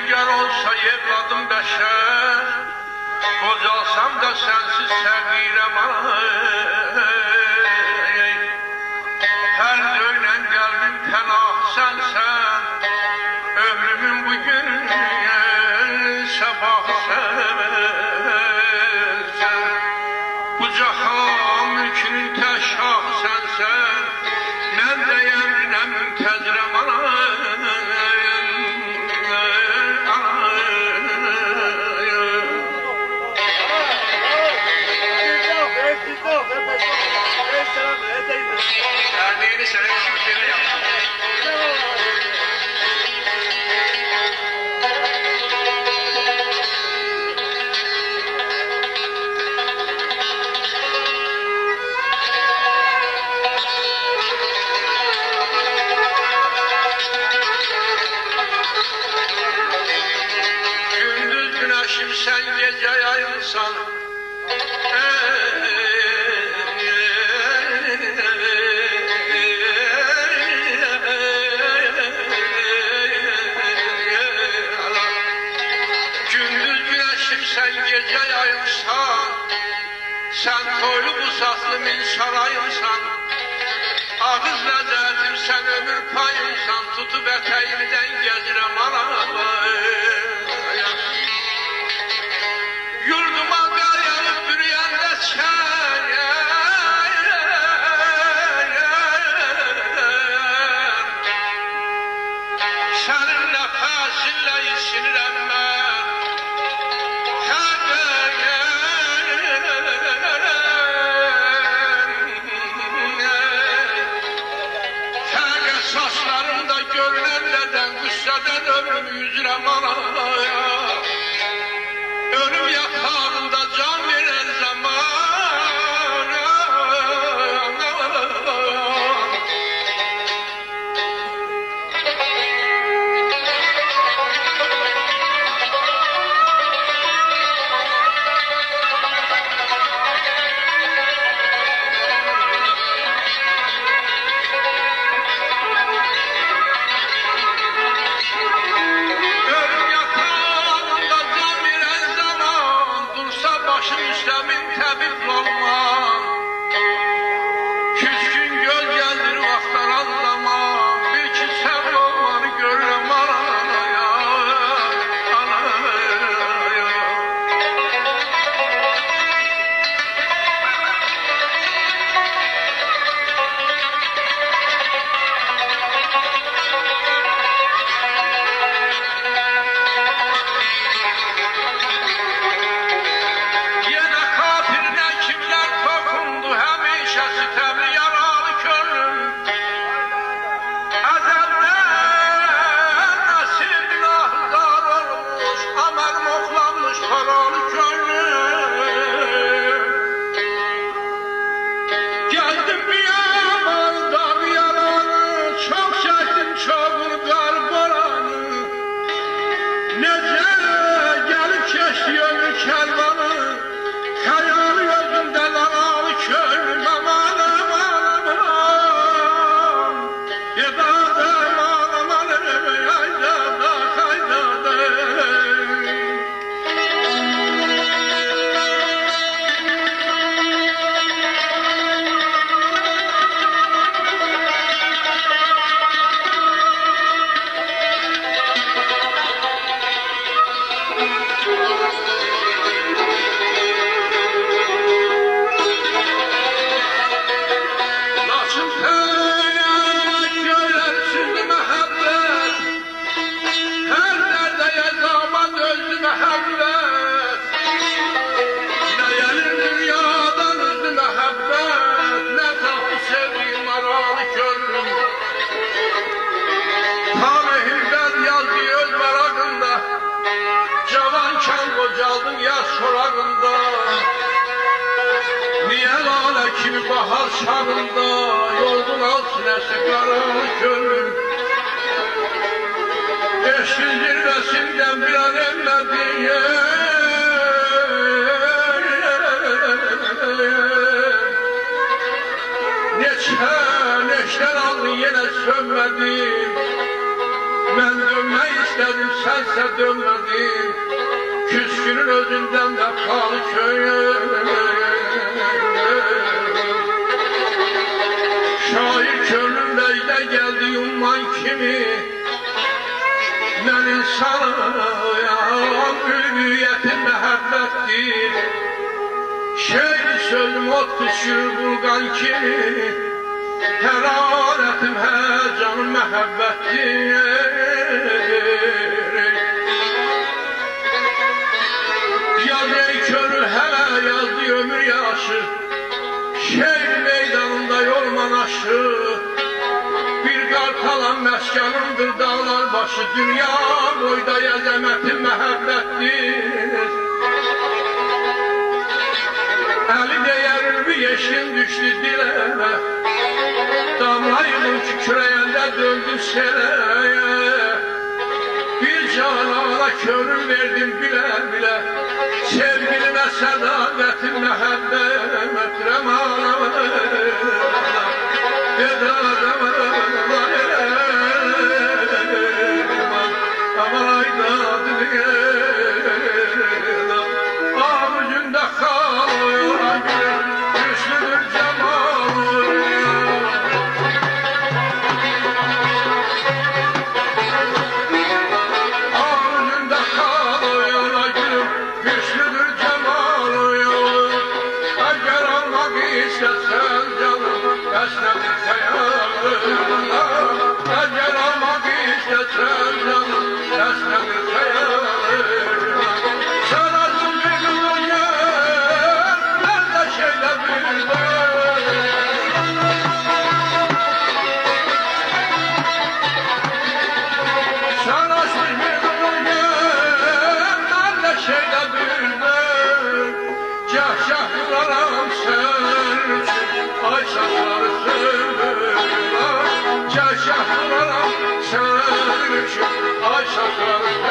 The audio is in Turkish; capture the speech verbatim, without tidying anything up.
Rüzgar olsa evladım beşer, kocalsam da sensiz sevgirem her dönen kalbim penah sensen, ömrümün bugünü sabah sensen. Bu cahan mülkünün teşah sensen, ne deyem ne müntezirem sen gece yayılsan, gündüz güneşim sen gece yayılsan, sen toylu busatlı min sarayımsan, ağız lezzetim sen ömür payımsan, tutup eteğimden gezirem anam. Yurduma dayanıp bürüyende sen, senin nefesinle isinirem ben. Fəqə saçlarımda görünənlərdən qüssədən ömrümü yüzürəm anaya. Ölüm yatağında can veren zaman, bahar çağında yoldun al sinesi karanlık gönlüm. Eşin zirvesinden bir an emmedi neçe neşter aldı yine sönmedi. Ben dönmeyi istedim sense dönmedin, küskünün özünden de kal köyüm. Şair könlümde geldi umman kimi, ben insanıyam, ülviyetim mehabbettir. Şehir sözüm ot düşür bulgan kimi, heraretim heyecanım mehabbettir. Yaz ey körü hele yazdı ömür yaşı, şehir meydanında yolman aşı. Bir kartalan meskanımdır dağlar başı, dünya boyda yazemetim mehabbettir. Eli değerir bir yeşil düştü dile, damlayımın kükreyende döndü sereye. Bir canana körüm verdim bile bile, sevgiline sadavetim mehabbet remanı. Avucunda kalıyor güçlüdür cemalı. Avucunda kalıyor gülüm güçlüdür cemalı. Eğer almak istesen canım esnedir hayalına. Eğer almak istesen canım esnedir hayalına. Sarasın bir gönül nerede şeyle bilmem. Sarasın bir gönül nerede şeyle bilmem. Cahşah vuraram sen için ay saçları söndürür. Cahşah vuraram sen için ay saçları söndürür.